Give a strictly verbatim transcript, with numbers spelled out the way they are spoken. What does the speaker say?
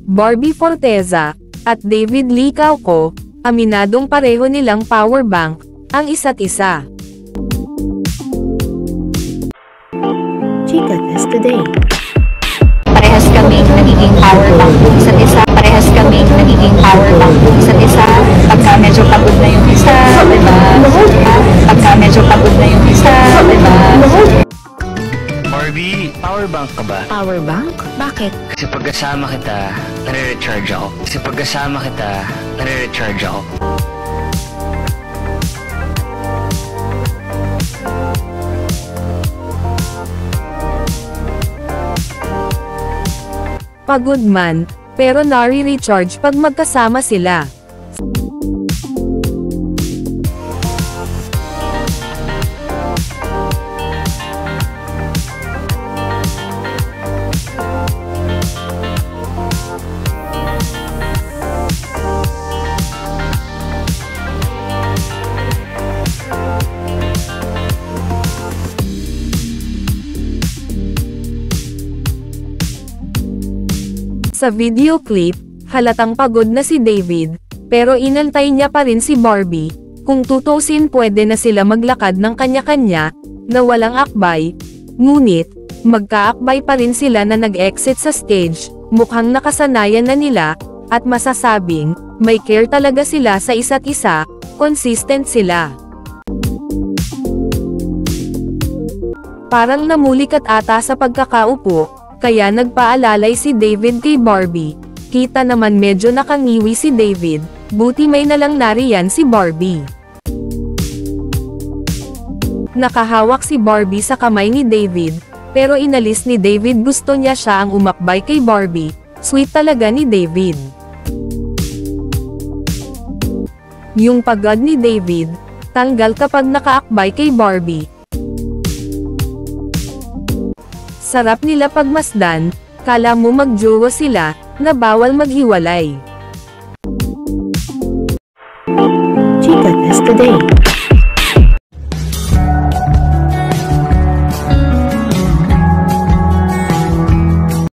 Barbie Forteza, at David Lee Cauco, aminadong pareho nilang power bank ang isa't isa. Chika Test Today. Parehas kaming nagiging power bank ng isa't isa. Parehas kaming nagiging power bank ng isa't isa. Pagka medyo pagod na yung isa, diba? Pagka medyo pagod na yung isa, diba? Barbie, power bank ka ba? Power bank? Bakit? Kasi pagkasama kita, nare-recharge ako. Kasi pagkasama kita, nare-recharge ako. Pagod man, pero nare-recharge pag magkasama sila. Sa video clip, halatang pagod na si David, pero inantay niya pa rin si Barbie. Kung tutusin pwede na sila maglakad ng kanya-kanya, na walang akbay. Ngunit, magkaakbay pa rin sila na nag-exit sa stage, mukhang nakasanayan na nila, at masasabing, may care talaga sila sa isa't isa, consistent sila. Parang namulikat ata sa pagkakaupo, kaya nagpaalalay si David kay Barbie. Kita naman medyo nakangiwi si David, buti may nalang nariyan si Barbie. Nakahawak si Barbie sa kamay ni David, pero inalis ni David, gusto niya siya ang umakbay kay Barbie. Sweet talaga ni David. Yung pagod ni David, tanggal kapag nakaakbay kay Barbie. Sarap nila pagmasdan, kala mo magjowa sila, na bawal maghiwalay. Chika Test Today.